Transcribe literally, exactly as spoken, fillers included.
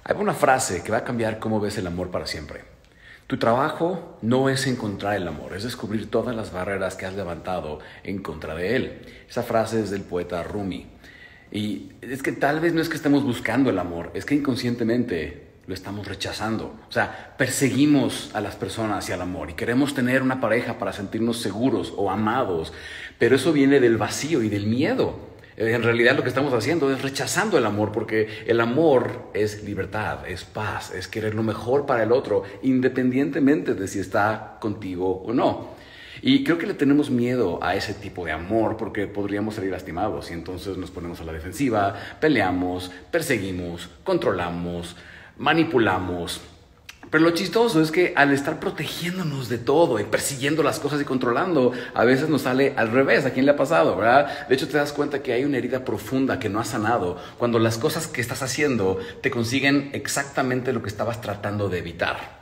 Hay una frase que va a cambiar cómo ves el amor para siempre. Tu trabajo no es encontrar el amor, es descubrir todas las barreras que has levantado en contra de él. Esa frase es del poeta Rumi. Y es que tal vez no es que estemos buscando el amor, es que inconscientemente lo estamos rechazando. O sea, perseguimos a las personas y al amor y queremos tener una pareja para sentirnos seguros o amados, pero eso viene del vacío y del miedo. En realidad lo que estamos haciendo es rechazando el amor, porque el amor es libertad, es paz, es querer lo mejor para el otro, independientemente de si está contigo o no. Y creo que le tenemos miedo a ese tipo de amor porque podríamos salir lastimados y entonces nos ponemos a la defensiva, peleamos, perseguimos, controlamos, manipulamos. Pero lo chistoso es que al estar protegiéndonos de todo y persiguiendo las cosas y controlando, a veces nos sale al revés. ¿A quién le ha pasado, verdad? De hecho, te das cuenta que hay una herida profunda que no has sanado cuando las cosas que estás haciendo te consiguen exactamente lo que estabas tratando de evitar.